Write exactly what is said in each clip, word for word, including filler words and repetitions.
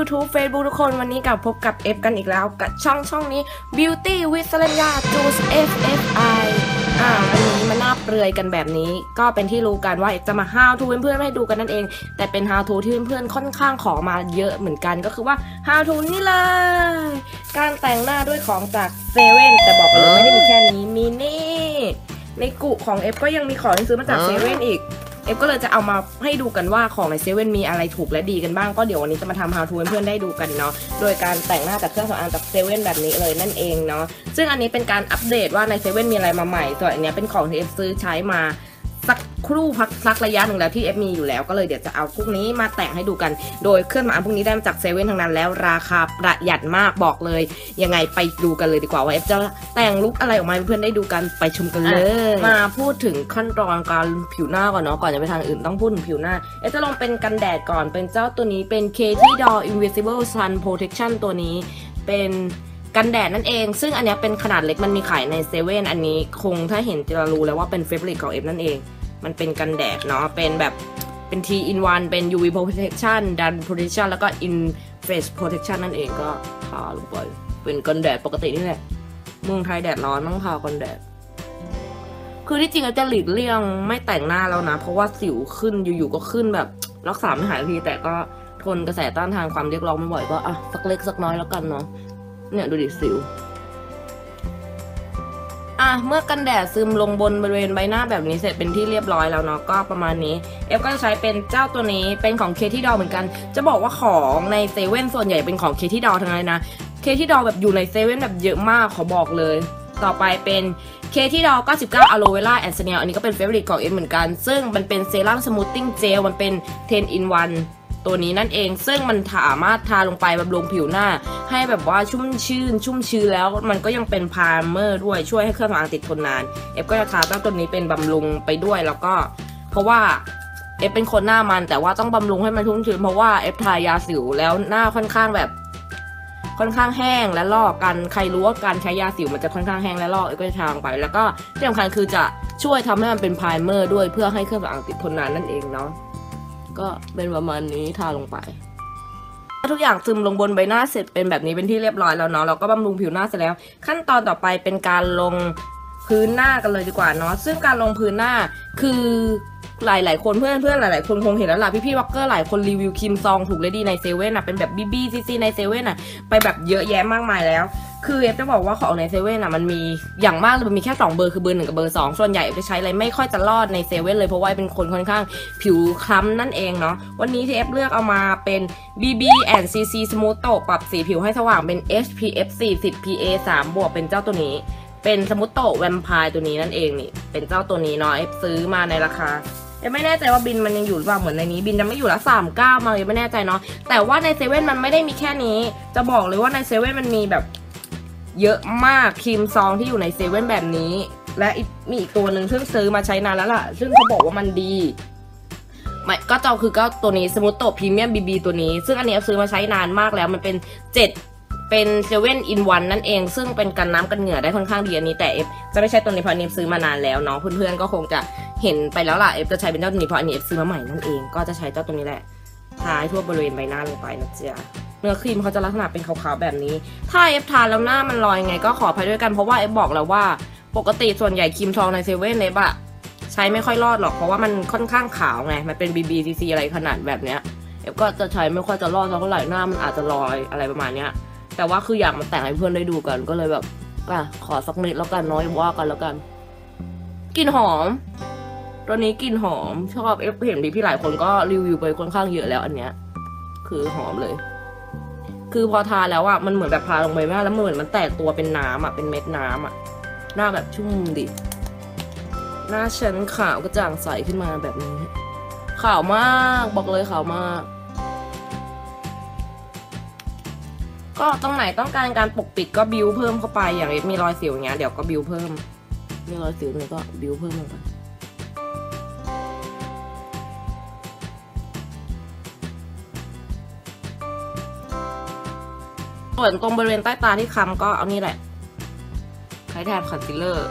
YouTube Facebook ทุกคนวันนี้กับพบกับ F กันอีกแล้วกับช่องช่องนี้ Beauty with สรัญญา Juice เอฟ เอฟ ไอ อ่าวันนี้มาหน้าเปลือยกันแบบนี้ก็เป็นที่รู้กันว่า F จะมา how to เพื่อนๆให้ดูกันนั่นเองแต่เป็น how to ที่เพื่อนๆค่อนข้างขอมาเยอะเหมือนกันก็คือว่า how to นี่เลยการแต่งหน้าด้วยของจากเซเว่นแต่บอกเลยไม่ได้มีแค่นี้มีนี่ในกุของ F ก็ยังมีของที่ซื้อมาจากเซเว่นอีกเอฟก็เลยจะเอามาให้ดูกันว่าของในเซเว่นมีอะไรถูกและดีกันบ้างก็เดี๋ยววันนี้จะมาทำ how to เพื่อนๆได้ดูกันเนาะโดยการแต่งหน้าจากเครื่องสำอางจากเซเว่นแบบนี้เลยนั่นเองเนาะซึ่งอันนี้เป็นการอัปเดตว่าในเซเว่นมีอะไรมาใหม่ส่วนอันนี้เป็นของที่เอฟซื้อใช้มาสักครู่พักสักระยะหนึ่งแล้วที่เอฟมีอยู่แล้วก็เลยเดี๋ยวจะเอาพวกนี้มาแต่งให้ดูกันโดยเครื่องสำอางพวกนี้ได้มาจากเซเว่นทั้งนั้นแล้วราคาประหยัดมากบอกเลยยังไงไปดูกันเลยดีกว่าว่าเอฟจะแต่งลุคอะไรออกมาให้เพื่อนได้ดูกันไปชมกันเลยมาพูดถึงขั้นตอนการผิวหน้าก่อนเนาะก่อนจะไปทางอื่นต้องพูดถึงผิวหน้าเอฟจะลงเป็นกันแดดก่อนเป็นเจ้าตัวนี้เป็น Katy Doll Invisible Sun Protection ตัวนี้เป็นกันแดดนั่นเองซึ่งอันนี้เป็นขนาดเล็กมันมีขายในเซเว่นอันนี้คงถ้าเห็นจะรู้แล้วว่าเป็นเฟเวอร์ของเอฟนั่นเองมันเป็นกันแดดเนาะเป็นแบบเป็น ที อิน วัน เป็น ยู วี protection Dan protection แล้วก็ in face protection นั่นเองก็ทาลงไปเป็นกันแดดปกตินี่แหละเมืองไทยแดดร้อนต้องทากันแดดคือที่จริงเราจะหลีกเลี่ยงไม่แต่งหน้าแล้วนะเพราะว่าสิวขึ้นอยู่ๆก็ขึ้นแบบรักษาไม่หายทีแต่ก็ทนกระแสต้านทานความเรียกร้องไม่ไหวก็อ่ะสักเล็กสักน้อยแล้วกันเนาะเนี่ยดูดิสิวอ่ะเมื่อกันแดดซึมลงบนบริเวณใบหน้าแบบนี้เสร็จเป็นที่เรียบร้อยแล้วเนาะก็ประมาณนี้เอฟก็จะใช้เป็นเจ้าตัวนี้เป็นของ Katy Doll เหมือนกันจะบอกว่าของในเซเว่นส่วนใหญ่เป็นของ Katy Doll ทั้งนั้นนะ Katy Doll แบบอยู่ในเซเว่นแบบเยอะมากขอบอกเลยต่อไปเป็น Katy Doll เก้าสิบเก้า Aloe Vera and Snail อันนี้ก็เป็นเฟเวอร์ของเอฟเหมือนกันซึ่งมันเป็นเซรั่มสมูทติ้งเจลมันเป็น เทน อิน วันตัวนี้นั่นเองซึ่งมันสามารถทาลงไปบำรุงผิวหน้าให้แบบว่าชุ่มชื่นชุ่มชื้นแล้วมันก็ยังเป็นไพรเมอร์ด้วยช่วยให้เครื่องสำอางติดทนนานเอฟก็จะทาตั้งตัวนี้เป็นบำรุงไปด้วยแล้วก็เพราะว่าเอฟเป็นคนหน้ามันแต่ว่าต้องบำรุงให้มันชุ่มชื้นเพราะว่าเอฟทายาสิวแล้วหน้าค่อนข้างแบบค่อนข้างแห้งและลอกกันใครรู้ว่าการใช้ยาสิวมันจะค่อนข้างแห้งและลอกเอฟก็จะทาลงไปแล้วก็ที่สำคัญคือจะช่วยทำให้มันเป็นไพรเมอร์ด้วยเพื่อให้เครื่องสำอางติดทนนานนั่นเองเนาะก็เป็นประมาณนี้ทาลงไปทุกอย่างซึมลงบนใบหน้าเสร็จเป็นแบบนี้เป็นที่เรียบร้อยแล้วเนาะเราก็บำรุงผิวหน้าเสร็จแล้วขั้นตอนต่อไปเป็นการลงพื้นหน้ากันเลยดีกว่าเนาะซึ่งการลงพื้นหน้าคือหลายหลายคนเพื่อนเพื่อนหลายหลายคนคงเห็นแล้วล่ะพี่พี่วอลเกอร์หลายคนรีวิวครีมซองถูกเลยดีในเซเว่นอ่ะเป็นแบบบีบีซีซีในเซเว่นอ่ะไปแบบเยอะแยะมากมายแล้วคือเอฟจะบอกว่าของในเซเว่นอ่ะมันมีอย่างมากเลยมันมีแค่สองเบอร์คือเบอร์หนึ่งกับเบอร์สองส่วนใหญ่เอฟจะใช้อะไรไม่ค่อยจะรอดในเซเว่นเลยเพราะว่าเป็นคนค่อนข้างผิวคล้ำนั่นเองเนาะวันนี้ที่เอฟเลือกเอามาเป็น บี บี แอนด์ ซี ซี Smooth โตปรับสีผิวให้สว่างเป็น เอช พี เอฟ สี่สิบ พี เอ สาม บวกเป็นเจ้าตัวนี้เป็นสมูทโตแวมไพร์ตัวนี้นั่นเองนี่เป็นเจ้าตัวนี้เนาะเอฟซื้อมาในราคาเอฟไม่แน่ใจว่าบินมันยังอยู่หรือเปล่าเหมือนในนี้บินจะไม่อยู่ละสามสิบเก้ามาเอฟไม่แน่ใจเนาะแต่ว่าในเซเว่นมันไม่ได้มีแค่นี้จะบอกเลยว่าในเซเว่นมันมีแบบเยอะมากครีมซองที่อยู่ในเซเว่นแบบนี้และมีอีกตัวหนึ่งซึ่งซื้อมาใช้นานแล้วล่ะซึ่งเขาบอกว่ามันดีไม่ก็เจ้าคือก็ตัวนี้สมูทโตพรีเมียมบีบีตัวนี้ซึ่งอันนี้ซื้อมาใช้นานมากแล้วมันเป็นเจ็ดเป็นเซเว่นอินวันนั่นเองซึ่งเป็นกันน้ำกันเหงื่อได้ค่อนข้างดีอันนี้แต่เอฟจะไม่ใช้ตัวนี้เพราะอันนี้ซื้อมานานแล้วเนาะเพื่อนๆก็คงจะเห็นไปแล้วล่ะเอฟจะใช้เป็นเจ้าตัวนี้เพราะอันนี้เอฟซื้อมาใหม่นั่นเองก็จะใช้เจ้าตัวนี้แหละทาทั่วบริเวณใบหน้าลงไปนะจ๊ะเนื้อครีมเขาจะลักษณะเป็นขาวๆแบบนี้ถ้าเอฟทาแล้วหน้ามันลอยไงก็ขออภัยด้วยกันเพราะว่าเอฟบอกแล้วว่าปกติส่วนใหญ่ครีมทองในเซเว่นเอฟอะใช้ไม่ค่อยรอดหรอกเพราะว่ามันค่อนข้างขาวไงมันเป็น บี บี ซี ซี อะไรขนาดแบบเนี้ยเอฟก็จะใช้ไม่ค่อยจะรอดเท่าไหร่หน้ามันอาจจะลอยอะไรประมาณเนี้ยแต่ว่าคืออยากมาแต่งให้เพื่อนได้ดูกันก็เลยแบบอ่ะขอสักนิดแล้วกันน้อยว่ากันแล้วกันกลิ่นหอมตัวนี้กลิ่นหอมชอบเอฟเห็นพี่หลายคนก็รีวิวไปค่อนข้างเยอะแล้วอันเนี้ยคือหอมเลยคือพอทาแล้วอ่ะมันเหมือนแบบทาลงไปมากแล้วเหมือนมันแตกตัวเป็นน้ำอ่ะเป็นเม็ดน้ำอ่ะหน้าแบบชุ่มดิหน้าฉันขาวกระจ่างใสขึ้นมาแบบนี้ขาวมากบอกเลยขาวมากก็ตรงไหนต้องการการปกปิดก็บิวเพิ่มเข้าไปอย่างมีรอยสิวอย่างเงี้ยเดี๋ยวก็บิวเพิ่มมีรอยสิวเนี่ยก็บิวเพิ่มลงไปส่วนตรงบริเวณใต้ตาที่ค้ำก็เอานี่แหละใช้แทนคอนซีลเลอร์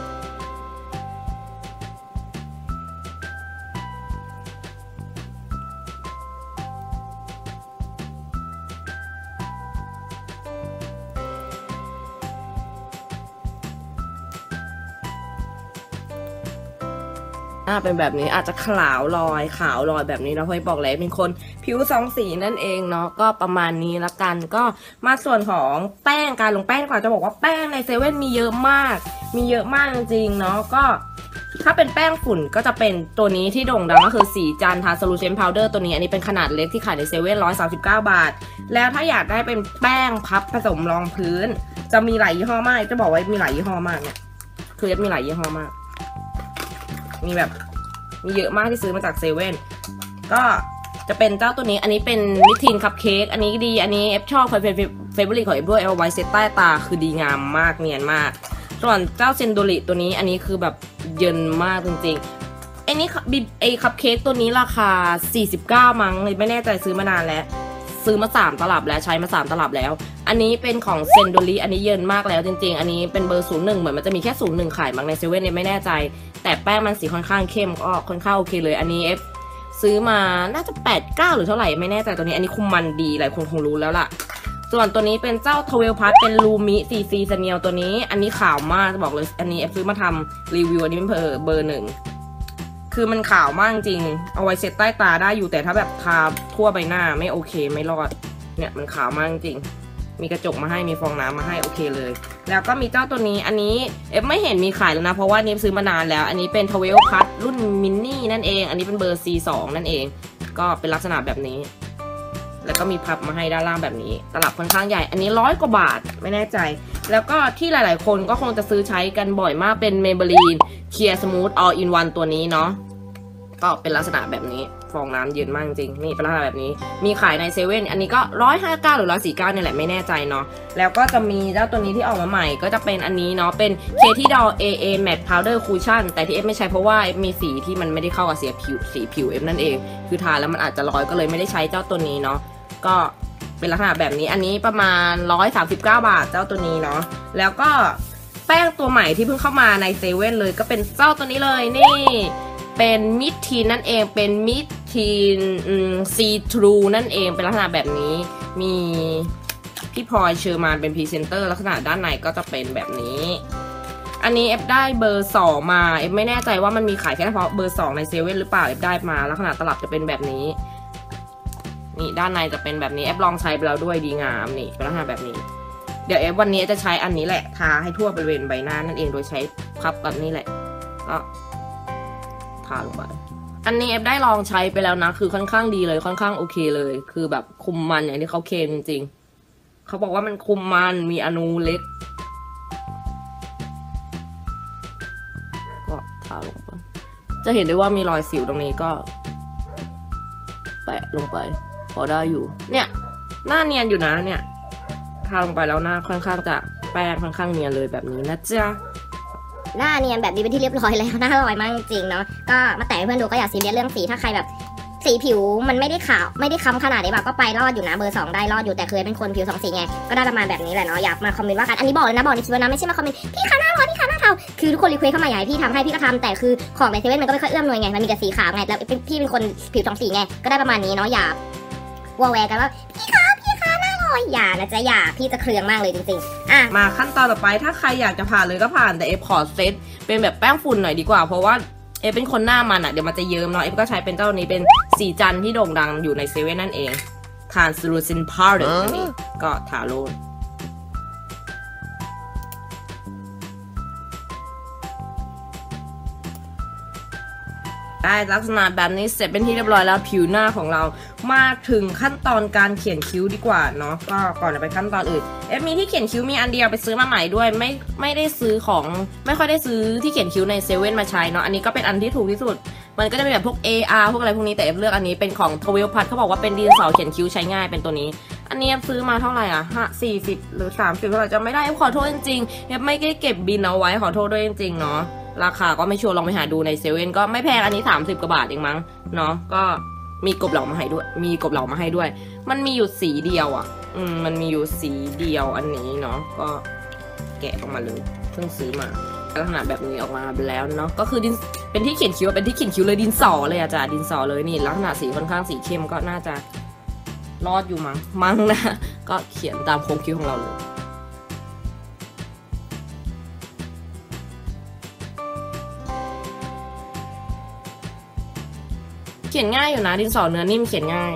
อ่าเป็นแบบนี้อาจจะขาวลอยขาวลอยแบบนี้นะเพราะบอกแล้วเป็นคนผิวสองสีนั่นเองเนาะก็ประมาณนี้ละกันก็มาส่วนของแป้งการลงแป้งก่อนจะบอกว่าแป้งในเซเว่นมีเยอะมากมีเยอะมากจริงๆเนาะก็ถ้าเป็นแป้งฝุ่นก็จะเป็นตัวนี้ที่โด่งดังก็คือสีจันทาสลูเซนพาวเดอร์ตัวนี้อันนี้เป็นขนาดเล็กที่ขายในเซเว่นร้อยสามสิบเก้าบาทแล้วถ้าอยากได้เป็นแป้งพับผสมรองพื้นจะมีหลายยี่ห้อมากจะบอกว่ามีหลายยี่ห้อมากเนี่ยคือมีหลายยี่ห้อมากมีแบบมีเยอะมากที่ซื้อมาจากเซเว่นก็จะเป็นเจ้าตัวนี้อันนี้เป็นมิทินคัพเค้กอันนี้ดีอันนี้เอฟชอบเป็นเฟเวอร์ลิตของเอฟด้วยเอาไว้เซตใต้ตาคือดีงามมากเนียนมากส่วนเจ้าเซนโดริตัวนี้อันนี้คือแบบเยินมากจริงๆไอ้นี่ไอ้คัพเค้กตัวนี้ราคาสี่สิบเก้ามั้งเลยไม่แน่ใจซื้อมานานแล้วซื้อมาสามตลับแล้วใช้มาสามตลับแล้วอันนี้เป็นของเซนโดริอันนี้เยินมากแล้วจริงๆอันนี้เป็นเบอร์ศูนย์หนึ่งเหมือนมันจะมีแค่ศูนย์หนึ่งขายมั้งในเซเว่นเนี่ยไม่แน่ใจแต่แป้งมันสีค่อนข้างเข้มก็ค่อนข้างโอเคเลยอันนี้เอฟซื้อมาน่าจะแปดเก้าหรือเท่าไหร่ไม่แน่ใจตัวนี้อันนี้คุมมันดีหลายคนคงรู้แล้วล่ะส่วนตัวนี้เป็นเจ้าทเวลพัทเป็นลูมิซีซีสเนียลตัวนี้อันนี้ขาวมากจะบอกเลยอันนี้เอฟซื้อมาทำรีวิวอันนี้เป็นเบอร์เบอร์หนึ่งคือมันขาวมากจริงเอาไว้เซ็ตใต้ตาได้อยู่แต่ถ้าแบบทาทั่วใบหน้าไม่โอเคไม่รอดเนี่ยมันขาวมากจริงมีกระจกมาให้มีฟองน้ำมาให้โอเคเลยแล้วก็มีเจ้าตัวนี้อันนี้เอฟไม่เห็นมีขายแล้วนะเพราะว่านี้ซื้อมานานแล้วอันนี้เป็นทเวลพัทรุ่นมินนี่นั่นเองอันนี้เป็นเบอร์ ซี สอง นั่นเองก็เป็นลักษณะแบบนี้แล้วก็มีพับมาให้ด้านล่างแบบนี้ตลับค่อนข้างใหญ่อันนี้ร้อยกว่าบาทไม่แน่ใจแล้วก็ที่หลายๆคนก็คงจะซื้อใช้กันบ่อยมากเป็น Maybelline Clear Smooth All in One ตัวนี้เนาะก็เป็นลักษณะแบบนี้ฟองน้ำเย็นมากจริงนี่เป็นลักษณะแบบนี้มีขายในเซเว่นอันนี้ก็ร้อยห้าเก้าหรือร้อยสี่เก้าเนี่ยแหละไม่แน่ใจเนาะแล้วก็จะมีเจ้าตัวนี้ที่ออกมาใหม่ก็จะเป็นอันนี้เนาะเป็น Katy Doll เอ เอ Matte Powder Cushion แต่ที่เอฟไม่ใช้เพราะว่ามีสีที่มันไม่ได้เข้ากับสีผิวสีผิวเอฟนั่นเองคือทาแล้วมันอาจจะลอยก็เลยไม่ได้ใช้เจ้าตัวนี้เนาะก็เป็นลักษณะแบบนี้อันนี้ประมาณหนึ่งร้อยสามสิบเก้าบาทเจ้าตัวนี้เนาะแล้วก็แป้งตัวใหม่ที่เพิ่งเข้ามาในเซเว่นเลยก็เป็นเจ้าตัวนี้เลยนี่เป็นมิดทีนนั่นเองเป็นมิดทีนซีทรูนั่นเองเป็นลักษณะแบบนี้มีพี่พลอยเชอร์มานเป็นพรีเซนเตอร์ลักษณะด้านในก็จะเป็นแบบนี้อันนี้เอฟได้เบอร์สองมาเอฟไม่แน่ใจว่ามันมีขายแค่เฉพาะเบอร์สองในเซเว่นหรือเปล่าเอฟได้มาลักษณะตลับจะเป็นแบบนี้นี่ด้านในจะเป็นแบบนี้เอฟลองใช้ไปแล้วด้วยดีงามนี่เป็นลักษณะแบบนี้เดี๋ยวเอฟวันนี้จะใช้อันนี้แหละทาให้ทั่วบริเวณใบหน้านั่นเองโดยใช้พับแบบนี้แหละก็ทาลงไปอันนี้เอฟได้ลองใช้ไปแล้วนะคือค่อนข้างดีเลยค่อนข้างโอเคเลยคือแบบคุมมันอย่างที่เขาเคลมจริงๆเขาบอกว่ามันคุมมันมีอนูเล็กก็ทาลงไปจะเห็นได้ว่ามีรอยสิวตรงนี้ก็แปะลงไปพอได้อยู่เนี่ยหน้าเนียนอยู่นะเนี่ยทาลงไปแล้วหน้าค่อนข้างจะแป้งค่อนข้างเนียนเลยแบบนี้นะจ๊ะหน้าเนียนแบบนี้เป็นที่เรียบร้อยแล้วหน้าลอยมากจริงๆเนาะก็มาแตะให้เพื่อนดูก็อย่าซีเรียสเรื่องสีถ้าใครแบบสีผิวมันไม่ได้ขาวไม่ได้ค้ำขนาดนี้แบบก็ไปรอดอยู่นะเบอร์สองได้รอดอยู่แต่เคยเป็นคนผิวสองสีไงก็ได้ประมาณแบบนี้แหละเนาะอยากมาคอมเมนต์ว่ากันอันนี้บอกเลยนะบอกในคลิปนะไม่ใช่มาคอมเมนต์พี่คะหน้าร้อนพี่คะหน้าเทาคือทุกคนรีเควสเข้ามาอยากให้พี่ทำให้พี่ก็ทำแต่คือของในเซเว่นมันก็ไม่ค่อยเอื้อมหน่วยไงมันมีแต่สีขาวไงแล้วพี่เป็นคนผิวสองสีไงก็ได้ประมาณนี้เนาะอย่าวอแวร์กันว่าพี่คะพี่คะหน้าลอยอย่านะจ๊ะอย่าพี่จะเครืองมากเลยจริงๆอ่ะมาขั้นตอนต่อไปถ้าใครอยากจะผ่านเลยก็ผ่านแต่เอฟขอเซตเป็นแบบแป้งฝุ่นหน่อยดีกว่าเพราะว่าเอฟเป็นคนหน้ามันอ่ะเดี๋ยวมันจะเยิ้มเนาะเอฟก็ใช้เป็นเจ้านี้เป็นสีจันที่โด่งดังอยู่ในเซเว่นนั่นเอง Translucent Powder นั่นเองก็ทาโรนได้ลักษณะแบบนี้เสร็จเป็นที่เรียบร้อยแล้วผิวหน้าของเรามาถึงขั้นตอนการเขียนคิ้วดีกว่าเนาะก็ก่อนจะไปขั้นตอนอื่นเอฟมีที่เขียนคิ้วมีอันเดียวไปซื้อมาใหม่ด้วยไม่ไม่ได้ซื้อของไม่ค่อยได้ซื้อที่เขียนคิ้วในเซเว่นมาใช้เนาะอันนี้ก็เป็นอันที่ถูกที่สุดมันก็จะเป็นแบบพวก เอ อาร์ พวกอะไรพวกนี้แต่เอฟเลือกอันนี้เป็นของ ทเวลพัทเขาบอกว่าเป็นดินสอเขียนคิ้วใช้ง่ายเป็นตัวนี้อันนี้เอฟซื้อมาเท่าไหร่อ่ะห้าสี่สิบหรือสามสิบเท่าไหร่จะไม่ได้เอฟขอโทษจริงๆเอฟไม่ได้เก็บบินเอาไว้ขอโทษด้วยจริงๆเนาะราคาก็ไม่ชัวร์ลองไปหาดูในเซเว่นก็ไม่แพงอันนี้สามสิบกว่าบาทเองมั้งเนาะก็มีกบเหลามาให้ด้วยมีกบเหลามาให้ด้วยมันมีอยู่สีเดียวอ่ะอืมมันมีอยู่สีเดียวอันนี้เนาะก็แกะออกมาเลยเพิ่งซื้อมาลักษณะแบบนี้ออกมาแล้วเนาะก็คือดินเป็นที่เขียนคิ้วเป็นที่เขียนคิ้วเลยดินสอเลยอาจารย์ดินสอเลยนี่ลักษณะสีค่อนข้างสีเข้มก็น่าจะรอดอยู่มั้งมั้งนะก็เขียนตามโครงคิ้วของเราเลยเขียนง่ายอยู่นะดินสอเนื้อนิ่มเขียนง่าย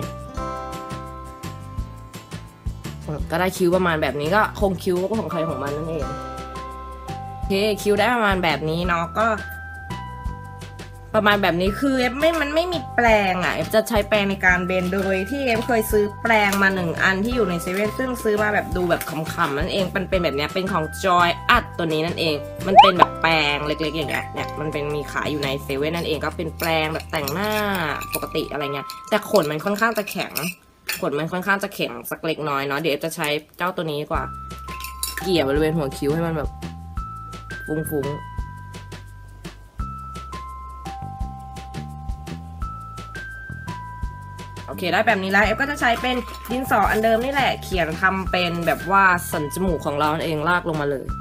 ก็ได้คิ้วประมาณแบบนี้ก็คงคิ้วของใครของมันนั่นเองโอเคคิ้วได้ประมาณแบบนี้เนาะก็ประมาณแบบนี้คือเอฟไม่มันไม่มีแปรงอ่ะเอฟจะใช้แปรงในการเบนโดยที่เอฟเคยซื้อแปรงมาหนึ่งอันที่อยู่ในเซเว่นซึ่งซื้อมาแบบดูแบบขำๆนั่นเองมันเป็นแบบนี้เป็นของ Joy อัดตัวนี้นั่นเองมันเป็นแบบแปรงเล็กๆอย่างเงี้ยเนี่ยมันเป็นมีขายอยู่ในเซเว่นนั่นเองก็เป็นแปรงแบบแต่งหน้าปกติอะไรเงี้ยแต่ขนมันค่อนข้างจะแข็งขนมันค่อนข้างจะแข็งสักเล็กน้อยเนาะเดี๋ยวเอฟจะใช้เจ้าตัวนี้กว่าเกี่ยวบริเวณหัวคิ้วให้มันแบบฟุ้งๆโอเคได้แบบนี้แล้วเอฟก็จะใช้เป็นดินสออันเดิมนี่แหละเขียนทำเป็นแบบว่าสันจมูกของเราเองลากลงมาเลย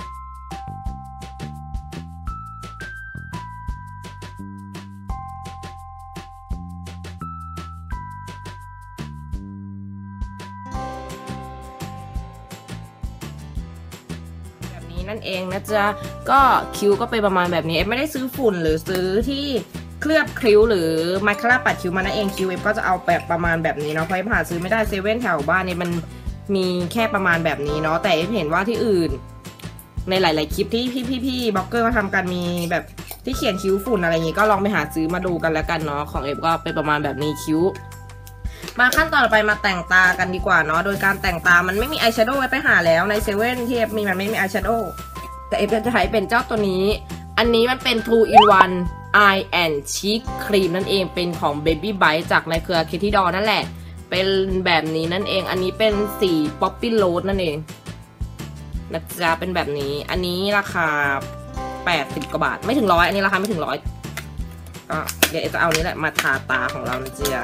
แบบนี้นั่นเองนะจ๊ะก็คิ้วก็เป็นประมาณแบบนี้เอฟไม่ได้ซื้อฝุ่นหรือซื้อที่เคลือบคิ้วหรือมาสคาร่าปัดคิ้วมานั่นเองคิ้วเอฟก็จะเอาแบบประมาณแบบนี้เนาะเพราะเอฟหาซื้อไม่ได้เซเว่นแถวบ้านนี่มันมีแค่ประมาณแบบนี้เนาะแต่เอฟเห็นว่าที่อื่นในหลายๆคลิปที่พี่ๆบล็อกเกอร์มาทำกันมีแบบที่เขียนคิ้วฝุ่นอะไรอย่างงี้ก็ลองไปหาซื้อมาดูกันแล้วกันเนาะของเอฟก็เป็นประมาณแบบนี้คิ้วมาขั้นตอนต่อไปมาแต่งตากันดีกว่าเนาะโดยการแต่งตามันไม่มีอายแชโดว์ไปหาแล้วในเซเว่นที่เอฟมีมันไม่มีอายแชโดว์แต่เอฟจะใช้เป็นเจ้าตัวนี้อันนี้มันเป็น two in one Eye and Cheek Cream นั่นเองเป็นของ Baby Bite จากในเครือ Katy Doll นั่นแหละเป็นแบบนี้นั่นเองอันนี้เป็นสี Poppy Rose นั่นเองนะจ๊ะเป็นแบบนี้อันนี้ราคาแปดสิบกว่าบาทไม่ถึงร้อยอันนี้ราคาไม่ถึงร้อยก็เดี๋ยวจะเอานี้แหละมาทาตาของเรานะจ๊ะ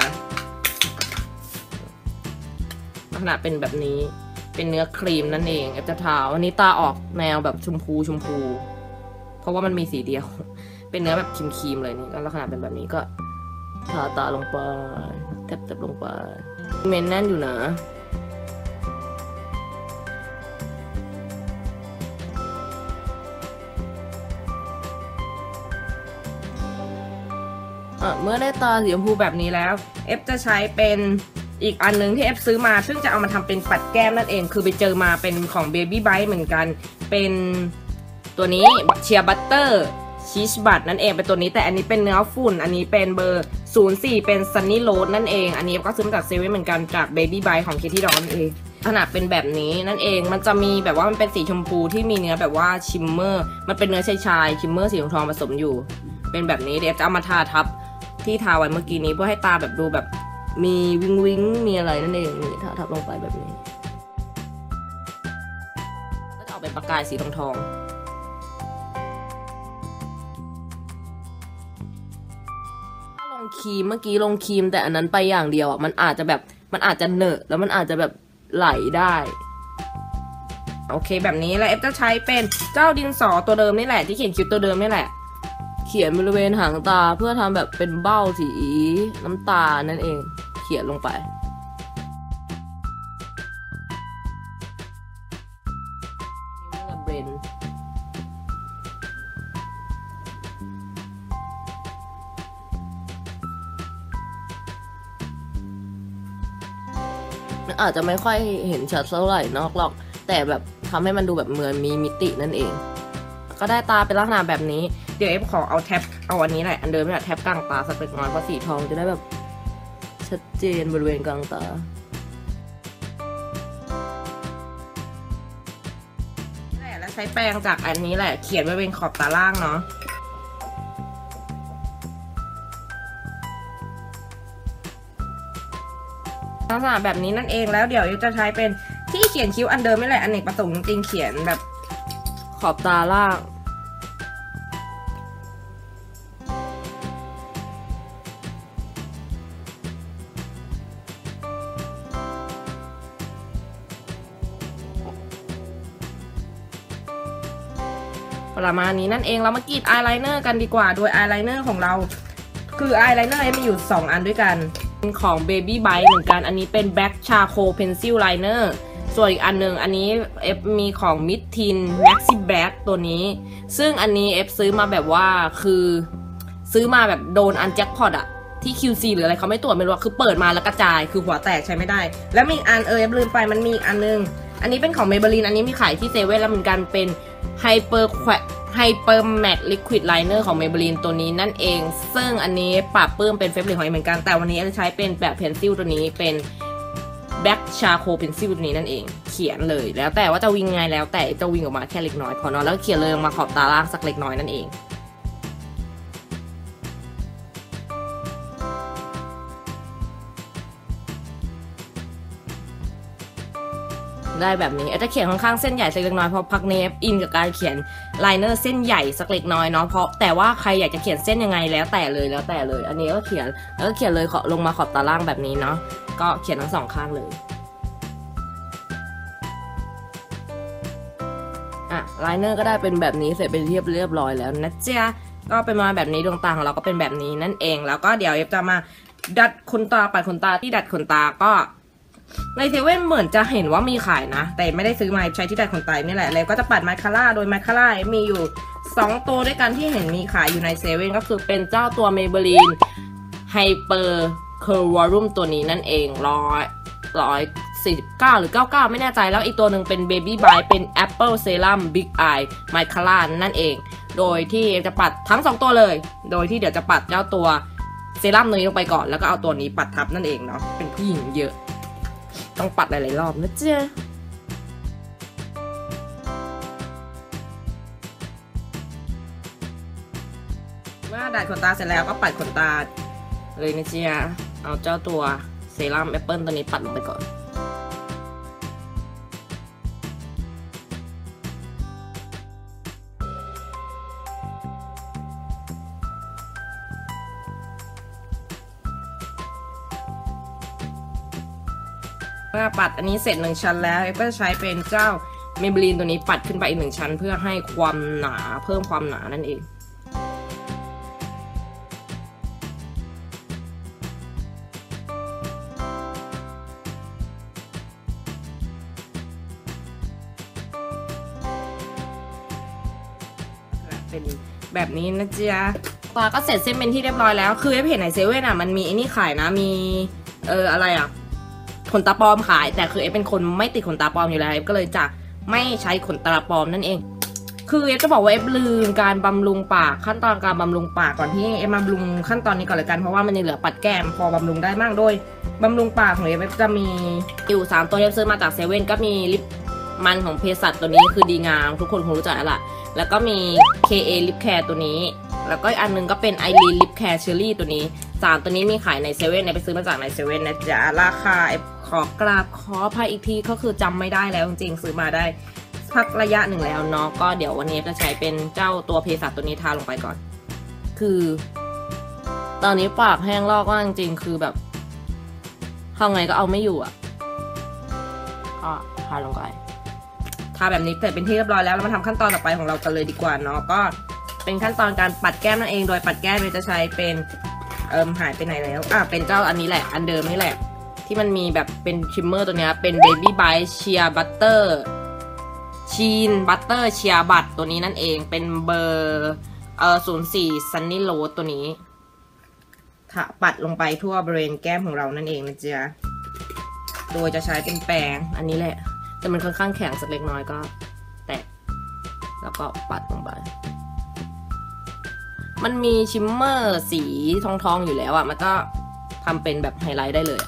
ลักษณะเป็นแบบนี้เป็นเนื้อครีมนั่นเองเอฟจะทาอันนี้ตาออกแนวแบบชมพูชมพูเพราะว่ามันมีสีเดียวเป็นเนื้อแบบครีมๆเลยนี่ก็ลักษณะเป็นแบบนี้ก็ทาตาลงไปแทบๆลงไปเมนแน่นอยู่นะอ่ะเมื่อได้ตาสีชมพูแบบนี้แล้วเอฟจะใช้เป็นอีกอันนึงที่เอฟซื้อมาซึ่งจะเอามาทำเป็นปัดแก้มนั่นเองคือไปเจอมาเป็นของ Baby Bite เหมือนกันเป็นตัวนี้เชียร์บัตเตอร์ชีสบัตนั่นเองเป็นตัวนี้แต่อันนี้เป็นเนื้อฝุ่นอันนี้เป็นเบอร์ศูนย์สี่เป็นซันนี่โรสนั่นเองอันนี้ก็ซื้อมาจากเซเว่นเหมือนกันจาก Baby Bite ของ Katy Doll นั่นเองขนาดเป็นแบบนี้นั่นเองมันจะมีแบบว่ามันเป็นสีชมพูที่มีเนื้อแบบว่าชิมเมอร์มันเป็นเนื้อชายชายชิมเมอร์สีทองผสมอยู่เป็นแบบนี้เดี๋ยวจะเอามาทาทับที่ทาไว้เมื่อกี้นี้เพื่อให้ตาแบบดูแบบมีวิงวิงมีอะไรนั่นเองนี่ทาทับลงไปแบบนี้ก็จะออกเป็นประกายสีทองทองลงครีมเมื่อกี้ลงครีมแต่อันนั้นไปอย่างเดียวอ่ะมันอาจจะแบบมันอาจจะเหนอะแล้วมันอาจจะแบบไหลได้โอเคแบบนี้แล้วเอฟจะใช้เป็นเจ้าดินสอตัวเดิมนี่แหละที่เขียนคิ้วตัวเดิมนี่แหละเขียนบริเวณหางตาเพื่อทำแบบเป็นเบ้าสีน้ำตาลนั่นเองเขียนลงไปเบรนมันอาจจะไม่ค่อยเห็นชัดเท่าไหร่นอกหรอกแต่แบบทำให้มันดูแบบเหมือนมีมิตินั่นเองก็ได้ตาเป็นลักษณะแบบนี้เดี๋ยวเอฟขอเอาแท็บเอาอันนี้แหละอันเดิมนี่แหละแท็บกลางตาสักเล็กน้อยเพราะสีทองจะได้แบบชัดเจนบริเวณกลางตาแล้วใช้แปรงจากอันนี้แหละเขียนบริเวณขอบตาล่างเนาะลักษณะแบบนี้นั่นเองแล้วเดี๋ยวจะใช้เป็นที่เขียนคิ้วอันเดิมนี่แหละอเนกประสงค์จริงๆเขียนแบบขอบตาล่างประมาณนี้นั่นเองเรามากรีดอายไลเนอร์กันดีกว่าโดยอายไลเนอร์ของเราคืออายไลเนอร์มีอยู่สองอันด้วยกันเป็นของ Baby Bite เหมือนกันอันนี้เป็น Black Charcoal Pencil Liner ส่วนอีกอันหนึ่งอันนี้เอฟมีของ Mid Tin Maxi Black ตัวนี้ซึ่งอันนี้เอฟซื้อมาแบบว่าคือซื้อมาแบบโดนอันแจ็คพอตอะที่ คิว ซี หรืออะไรเขาไม่ตรวจไม่รู้คือเปิดมาแล้วกระจายคือหัวแตกใช้ไม่ได้แล้วมีอันเออลืมไปมันมีอีกอันนึงอันนี้เป็นของ Maybelline อันนี้มีขายที่เซเว่นแล้วเหมือนกันเป็น Hyper Hyper Matte Liquid Liner ของ Maybelline ตัวนี้นั่นเองซึ่งอันนี้ปรับเพิ่มเป็นเฟเวอร์ของเหมือนกันแต่วันนี้จะใช้เป็นแบบเพนซิลตัวนี้เป็น Black Charcoal Pencil ตัวนี้นั่นเองเขียนเลยแล้วแต่ว่าจะวิ่งไงแล้วแต่จะวิ่งออกมาแค่เล็กน้อยพอเนาะแล้วเขียนเลยลงมาขอบตาล่างสักเล็กน้อยนั่นเองได้แบบนี้จะเขียนค่อนข้างเส้นใหญ่สักเล็กน้อยเพราะพักเนฟอินกับการเขียนไลเนอร์เส้นใหญ่สักเล็กน้อยเนาะเพราะแต่ว่าใครอยากจะเขียนเส้นยังไงแล้วแต่เลยแล้วแต่เลยอันนี้ก็เขียนแล้วก็เขียนเลยลงมาขอบตาล่างแบบนี้เนาะก็เขียนทั้งสองข้างเลยอ่ะไลเนอร์ก็ได้เป็นแบบนี้เสร็จเป็นเรียบเรียบร้อยแล้วนะจ๊ะก็เป็นมาแบบนี้ดวงตาของเราก็เป็นแบบนี้นั่นเองแล้วก็เดี๋ยวเอฟจะมาดัดขนตาปัดขนตาที่ดัดขนตาก็ในเซเว่นเหมือนจะเห็นว่ามีขายนะแต่ไม่ได้ซื้อมาใช้ที่ดัดขนตานี่แหละแล้วก็จะปัดมาคาร่าโดยมาคาร่ามีอยู่สองตัวด้วยกันที่เห็นมีขายอยู่ในเซเว่นก็คือเป็นเจ้าตัว Maybelline Hyper Curl Volume ตัวนี้นั่นเองร้อยร้อยสี่สิบเก้าหรือเก้าสิบเก้าไม่แน่ใจแล้วอีกตัวหนึ่งเป็น Baby Bite เป็น Apple Serum Big Eye Mascara นั่นเองโดยที่จะปัดทั้งสองตัวเลยโดยที่เดี๋ยวจะปัดเจ้าตัวเซรั่มนี้ลงไปก่อนแล้วก็เอาตัวนี้ปัดทับนั่นเองเนาะเป็นผู้หญิงเยอะต้องปัดหลายๆรอบนะเจ๊เมื่อดัดขนตาเสร็จแล้วก็ปัดขนตาเลยนะเจ๊เอาเจ้าตัวเซรั่มแอปเปิลตัวนี้ปัดลงไปก่อนเมื่อปัดอันนี้เสร็จหนึ่งชั้นแล้วเอฟก็จะใช้เป็นเจ้า Maybelline ตัวนี้ปัดขึ้นไปอีกหนึ่งชั้นเพื่อให้ความหนาเพิ่มความหนานั่นเองเป็นแบบนี้นะจ๊ะตาก็เสร็จเส้นเป็นที่เรียบร้อยแล้วคือเอฟเห็นในเซเว่นอ่ะมันมีไอ้นี่ขายนะมีเอออะไรอ่ะขนตาปลอมขายแต่คือเอฟเป็นคนไม่ติดขนตาปลอมอยู่แล้วเอฟก็เลยจะไม่ใช้ขนตาปลอมนั่นเองคือเอฟจะบอกว่าเอฟลืมการบำรุงปากขั้นตอนการบำรุงปากก่อนที่เอฟมาบำรุงขั้นตอนนี้ก่อนเลยกันเพราะว่ามันยังเหลือปัดแก้มพอบำรุงได้มากโดยบำรุงปากของเอฟจะมีอยู่สามตัวที่เอฟซื้อมาจากเซเว่นก็มีลิปมันของเภสัชตัวนี้คือดีงามทุกคนคงรู้จักแล้วล่ะแล้วก็มี เค เอ Lip Care ตัวนี้แล้วก็อีกอันนึงก็เป็น Eileen Lip Care Cherry ตัวนี้สามตัวนี้มีขายในเซเว่นไปซื้อมาจากในเซเว่นนะจ๊ะราคาขอกราบขออภัยอีกทีก็คือจำไม่ได้แล้วจริงๆซื้อมาได้พักระยะหนึ่งแล้วเนาะก็เดี๋ยววันนี้จะใช้เป็นเจ้าตัวเภสัชตัวนี้ทาลงไปก่อนคือตอนนี้ปากแห้งลอกก็จริงๆคือแบบทำไงก็เอาไม่อยู่อ่ะก็ทาลงไปทาแบบนี้เสร็จเป็นที่เรียบร้อยแล้วเรามาทำขั้นตอนต่อไปของเรากันเลยดีกว่าเนาะก็เป็นขั้นตอนการปัดแก้มนั่นเองโดยปัดแก้มเราจะใช้เป็นเอิมหายไปไหนแล้วอ่ะเป็นเจ้าอันนี้แหละอันเดิมนี่แหละที่มันมีแบบเป็นชิมเมอร์ตัวนี้เป็น Baby Bite Shea Butter Sheen Butter Shea Butter ตัวนี้นั่นเองเป็นเบอร์เอ่อศูนย์สี่ Sunny Rose ตัวนี้ถ้าปัดลงไปทั่วบริเวณแก้มของเรานั่นเองนะจ๊ะโดยจะใช้เป็นแปรงอันนี้แหละแต่มันค่อนข้างแข็งสักเล็กน้อยก็แตะแล้วก็ปัดลงไปมันมีชิมเมอร์สีทองทองอยู่แล้วอ่ะมันก็ทำเป็นแบบไฮไลท์ได้เลย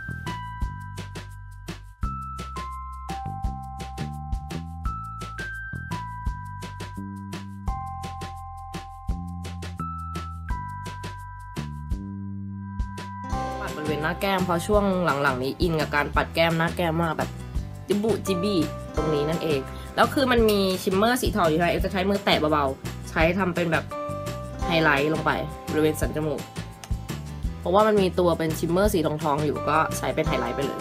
ปัดบริเวณหน้าแก้มเพราะช่วงหลังๆนี้อินกับการปัดแก้มหน้าแก้มมากแบบจิบุจิบี้ตรงนี้นั่นเองแล้วคือมันมีชิมเมอร์สีทองอยู่ไงเอฟจะใช้มือแตะเบาๆใช้ทำเป็นแบบไฮไลท์ลงไปบริเวณสันจมูกเพราะว่ามันมีตัวเป็นชิมเมอร์สีทองๆอยู่ก็ใช้เป็นไฮไลท์ไปเลย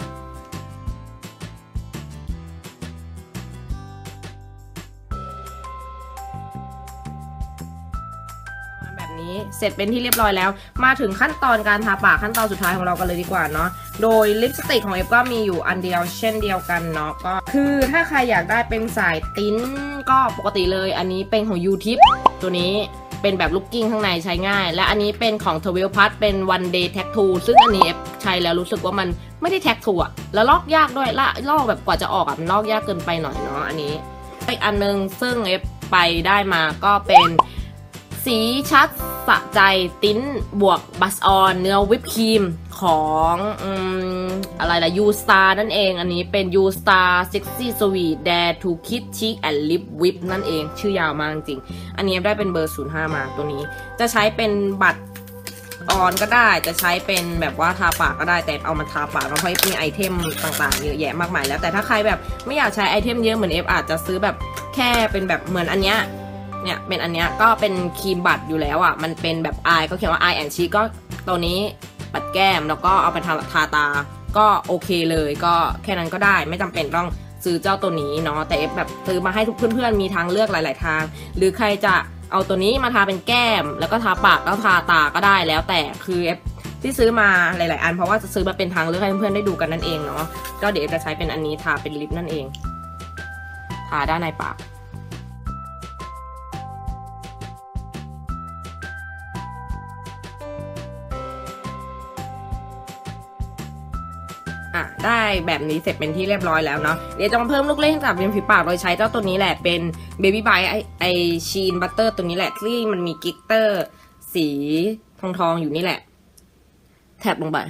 แบบนี้เสร็จเป็นที่เรียบร้อยแล้วมาถึงขั้นตอนการทาปากขั้นตอนสุดท้ายของเรากันเลยดีกว่าเนาะโดยลิปสติกของเอฟก็มีอยู่อันเดียวเช่นเดียวกันเนาะก็คือถ้าใครอยากได้เป็นสายติ้นก็ปกติเลยอันนี้เป็นของยูทิปตัวนี้เป็นแบบลุกกิ้งข้างในใช้ง่ายและอันนี้เป็นของทวิลพัทเป็น one day tag to ซึ่งอันนี้เอฟใช้แล้วรู้สึกว่ามันไม่ได้แท็กทูอะแล้วลอกยากด้วยละลอกแบบกว่าจะออกอะมันลอกยากเกินไปหน่อยเนาะอันนี้อีกอันนึงซึ่งเอฟไปได้มาก็เป็นสีชัดสะใจติ้นบวกบัสออนเนื้อวิปครีมของอืมอะไรล่ะยูสตาร์นั่นเองอันนี้เป็นยูสตาร์ซิกซี่สวีทแดร์ทูคิดชีกแอนด์ลิปวิปนั่นเองชื่อยาวมากจริงอันนี้ได้เป็นเบอร์ศูนย์ห้ามาตัวนี้จะใช้เป็นบัตรออนก็ได้จะใช้เป็นแบบว่าทาปากก็ได้แต่เอามาทาปากเพราะมีไอเทมต่างๆเยอะแยะมากมายแล้วแต่ถ้าใครแบบไม่อยากใช้ไอเทมเยอะเหมือนเอฟอาจจะซื้อแบบแค่เป็นแบบเหมือนอันเนี้ยเนี่ยเป็นอันเนี้ยก็เป็นครีมบัตรอยู่แล้วอ่ะมันเป็นแบบอายก็เขียนว่า eye and cheek ก็ตัวนี้ปัดแก้มแล้วก็เอาไปทาทาตาก็โอเคเลยก็แค่นั้นก็ได้ไม่จำเป็นต้องซื้อเจ้าตัวนี้เนาะแต่เอฟแบบซื้อมาให้ทุกเพื่อนๆมีทางเลือกหลายๆทางหรือใครจะเอาตัวนี้มาทาเป็นแก้มแล้วก็ทาปากแล้วทาตาก็ได้แล้วแต่คือเอฟที่ซื้อมาหลายๆอันเพราะว่าจะซื้อมาเป็นทางเลือกให้เพื่อนๆได้ดูกันนั่นเองเนาะก็เดี๋ยวจะใช้เป็นอันนี้ทาเป็นลิปนั่นเองทาด้านในปากอ่ะได้แบบนี้เสร็จเป็นที่เรียบร้อยแล้วเนาะเดี๋ยวจะมาเพิ่มลูกเล่นกับริมฝีปากโดยใช้เจ้าตัวนี้แหละเป็น Baby Bite ไอไอชีนบัตเตอร์ตัวนี้แหละที่มันมีกิ๊กเตอร์สีทองทองอยู่นี่แหละแถบลงไป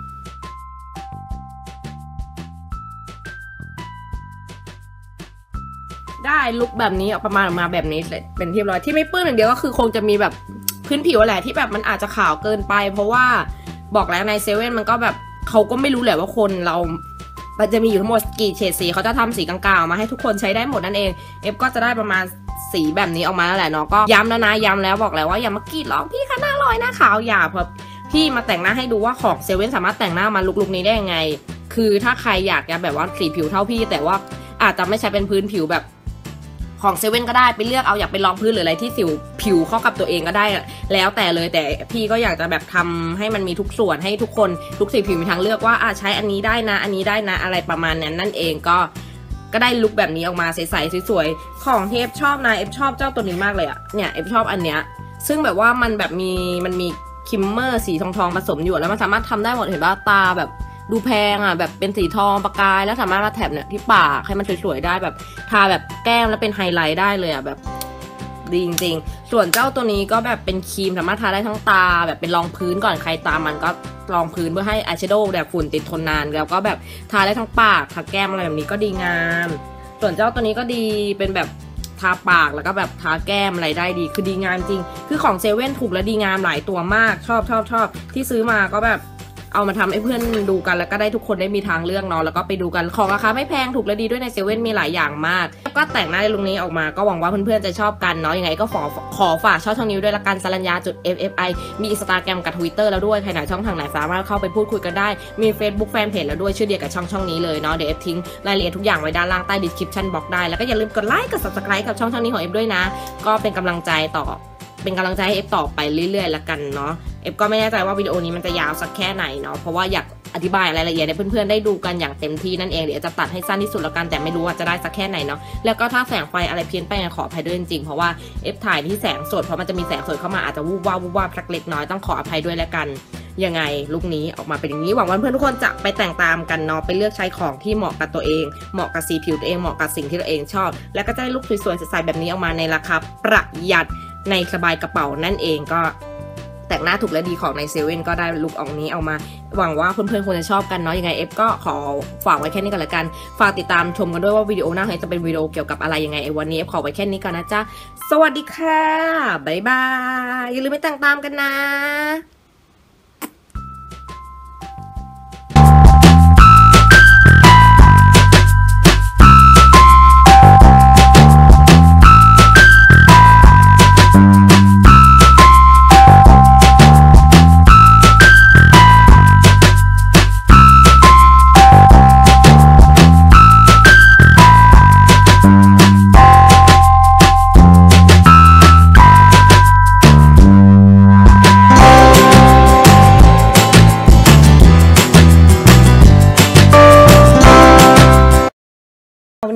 ได้ลุคแบบนี้ออกประมาณออกมาแบบนี้เป็นที่เรียบร้อยที่ไม่เปื้อนอย่างเดียวก็คือคงจะมีแบบพื้นผิวแหละที่แบบมันอาจจะขาวเกินไปเพราะว่าบอกแล้วในเซเว่นมันก็แบบเขาก็ไม่รู้แหละว่าคนเรามันจะมีอยู่ทั้งหมดกี่เฉดสีเขาจะทำสีกลางๆมาให้ทุกคนใช้ได้หมดนั่นเองเอฟก็จะได้ประมาณสีแบบนี้ออกมาแล้วแหละเนาะก็ย้ำแล้วนะย้ำแล้วบอกแล้วว่าอย่ามากรีดร้องพี่คะหน้าลอยหน้าขาวอย่าเพราะพี่มาแต่งหน้าให้ดูว่าของเซเว่นสามารถแต่งหน้ามาลุกๆนี้ได้ยังไงคือถ้าใครอยากจะแบบว่าสีผิวเท่าพี่แต่ว่าอาจจะไม่ใช้เป็นพื้นผิวแบบของเซเว่นก็ได้ไปเลือกเอาอยากไปลองพื้นหรืออะไรที่สิวผิวเข้ากับตัวเองก็ได้แล้วแต่เลยแต่พี่ก็อยากจะแบบทำให้มันมีทุกส่วนให้ทุกคนทุกสีผิวมีทางเลือกว่าอ่ะใช้อันนี้ได้นะอันนี้ได้นะอะไรประมาณนั้นนั่นเองก็ก็ได้ลุคแบบนี้ออกมาใสๆสวยๆของที่เอฟชอบนะเอฟชอบเจ้าตัวนี้มากเลยอะเนี่ยเอฟชอบอันเนี้ยซึ่งแบบว่ามันแบบมีมันมีคิมเมอร์สีทองๆผสมอยู่แล้วมันสามารถทำได้หมดเห็นป่ะตาแบบดูแพงอ่ะแบบเป็นสีทองประกายแล้วสามารถมาแถบเนี่ยที่ปากให้มันสวยๆได้แบบทาแบบแก้มแล้วเป็นไฮไลท์ได้เลยอ่ะแบบดีจริงๆส่วนเจ้าตัวนี้ก็แบบเป็นครีมสามารถทาได้ทั้งตาแบบเป็นรองพื้นก่อนใครตามันก็รองพื้นเพื่อให้อายแชโดว์แบบฝุ่นติดทนนานแล้วก็แบบทาได้ทั้งปากทาแก้มอะไรแบบนี้ก็ดีงามส่วนเจ้าตัวนี้ก็ดีเป็นแบบทาปากแล้วก็แบบทาแก้มอะไรได้ดีคือดีงามจริงคือของเซเว่นถูกและดีงามหลายตัวมากชอบชอบชอบที่ซื้อมาก็แบบเอามาทำให้เพื่อนดูกันแล้วก็ได้ทุกคนได้มีทางเลือกเนาะแล้วก็ไปดูกันของราคาไม่แพงถูกและดีด้วยในเซเว่นมีหลายอย่างมากก็แต่งหน้าในลุคนี้ออกมาก็หวังว่าเพื่อนๆจะชอบกันเนาะยังไงก็ขอขอฝากช่องช่องนี้ด้วยละกันสรัญญาจุด เอฟ เอฟ ไอ มี Instagram กับ Twitter แล้วด้วยใครไหนช่องทางไหนสามารถเข้าไปพูดคุยกันได้มี Facebook Fanpage แล้วด้วยชื่อเดียวกับช่องช่องนี้เลยเนาะเดี๋ยวเอฟทิ้งรายละเอียดทุกอย่างไว้ด้านล่างใต้ description box ได้แล้วก็อย่าลืมกดไลค์กด Subscribe กับช่องช่องนี้ของเอฟด้วยนะก็เป็นกำลังใจต่อเป็นกำลังใจให้เอฟต่อไปเรื่อยๆละกันเนาะเอฟก็ไม่แน่ใจว่าวิดีโอนี้มันจะยาวสักแค่ไหนเนาะเพราะว่าอยากอธิบายรายละเอียดให้เพื่อนๆได้ดูกันอย่างเต็มที่นั่นเองเดี๋ยวจะตัดให้สั้นที่สุดแล้วกันแต่ไม่รู้ว่าจะได้สักแค่ไหนเนาะแล้วก็ถ้าแสงไฟอะไรเพี้ยนไปขออภัยด้วยจริงๆเพราะว่าเอฟถ่ายที่แสงสดเพราะมันจะมีแสงสดเข้ามาอาจจะวูบวาบวูบวาบสักเล็กน้อยต้องขออภัยด้วยแล้วกันยังไงลุคนี้ออกมาเป็นอย่างนี้หวังว่าเพื่อนทุกคนจะไปแต่งตามกันเนาะไปเลือกใช้ของที่เหมาะกับตัวเองเหมาะกับสีผิวตัวเองเหมาะกับสิ่งที่ตัวเองชอบแล้วก็จะได้ลุคสวยๆใสๆแบบนี้ออกมาในราคาประหยัดในสบายกระเป๋านั่นเองก็แต่งหน้าถูกและดีของในเซเว่นก็ได้ลุคออกนี้เอามาหวังว่าเพื่อนๆคงจะชอบกันเนาะยังไงเอฟก็ขอฝากไว้แค่นี้ก่อนละกันฝากติดตามชมกันด้วยว่าวิดีโอหน้าจะเป็นวิดีโอเกี่ยวกับอะไรยังไงไอ้วันนี้เอฟขอไว้แค่นี้ก่อนนะจ๊ะสวัสดีค่ะบ๊ายบายอย่าลืมไปแต่งตามกันนะ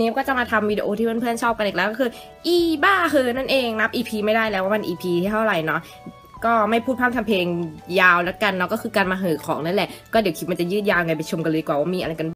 ก็จะมาทำวิดีโอที่เพื่อนๆชอบกันอีกแล้วก็คืออีบ้าคือนั่นเองนับ อี พี ไม่ได้แล้วว่ามัน อี พี ที่เท่าไหร่เนาะก็ไม่พูดพร่ำทำเพลงยาวแล้วกันเนาะก็คือการมาเหอของนั่นแหละก็เดี๋ยวคลิปมันจะยืดยาวไงไปชมกันเลยดีกว่าว่ามีอะไรกัน